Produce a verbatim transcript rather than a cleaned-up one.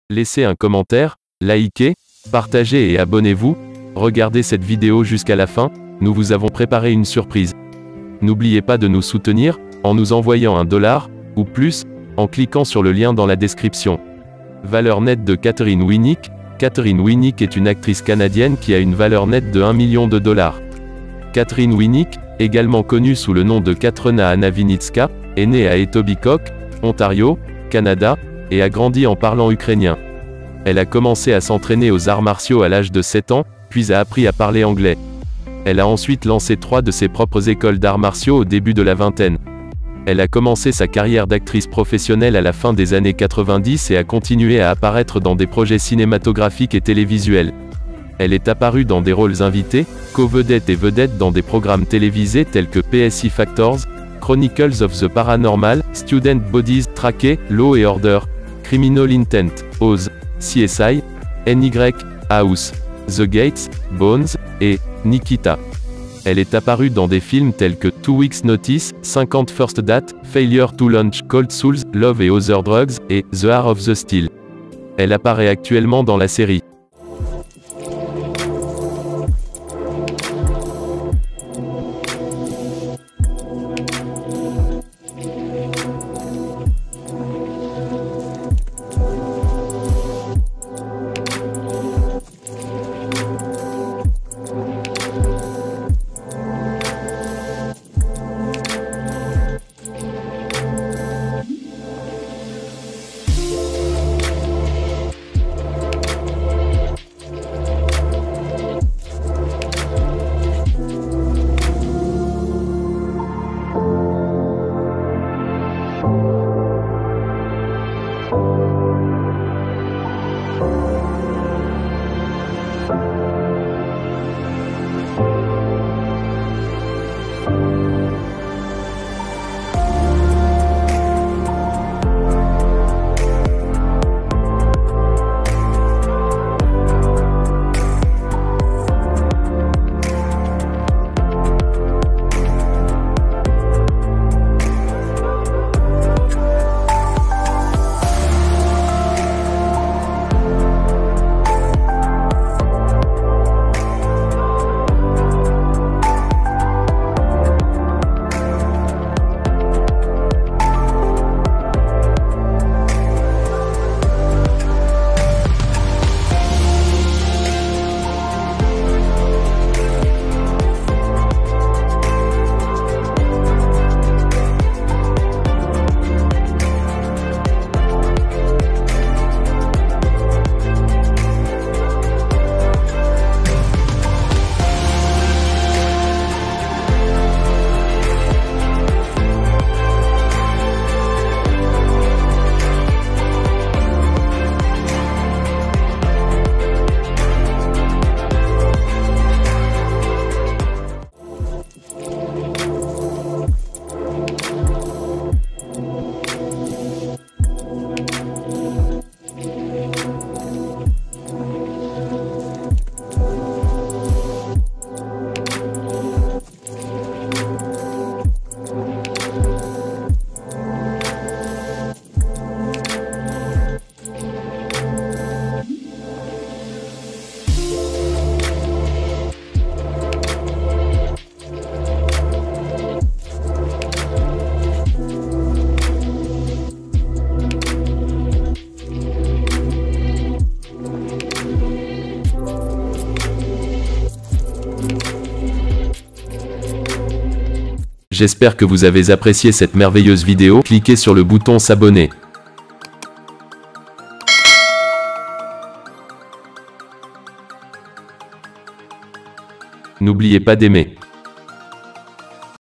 Laissez un commentaire, likez, partagez et abonnez-vous. Regardez cette vidéo jusqu'à la fin, nous vous avons préparé une surprise. N'oubliez pas de nous soutenir, en nous envoyant un dollar, ou plus, en cliquant sur le lien dans la description. Valeur nette de Catherine Winnick. Catherine Winnick est une actrice canadienne qui a une valeur nette de un million de dollars. Catherine Winnick, également connue sous le nom de Katrina Anna Winnicka, est née à Etobicoke, Ontario, Canada, et a grandi en parlant ukrainien. Elle a commencé à s'entraîner aux arts martiaux à l'âge de sept ans, puis a appris à parler anglais. Elle a ensuite lancé trois de ses propres écoles d'arts martiaux au début de la vingtaine. Elle a commencé sa carrière d'actrice professionnelle à la fin des années quatre-vingt-dix et a continué à apparaître dans des projets cinématographiques et télévisuels. Elle est apparue dans des rôles invités, co-vedette et vedette dans des programmes télévisés tels que P S I Factors, Chronicles of the Paranormal, Student Bodies, Traqué, Law and Order, Criminal Intent, Oz, C S I, N Y, House, The Gates, Bones, et Nikita. Elle est apparue dans des films tels que Two Weeks Notice, cinquante First Date, Failure to Launch, Cold Souls, Love and Other Drugs, et The Heart of the Steel. Elle apparaît actuellement dans la série J'espère que vous avez apprécié cette merveilleuse vidéo. Cliquez sur le bouton s'abonner. N'oubliez pas d'aimer.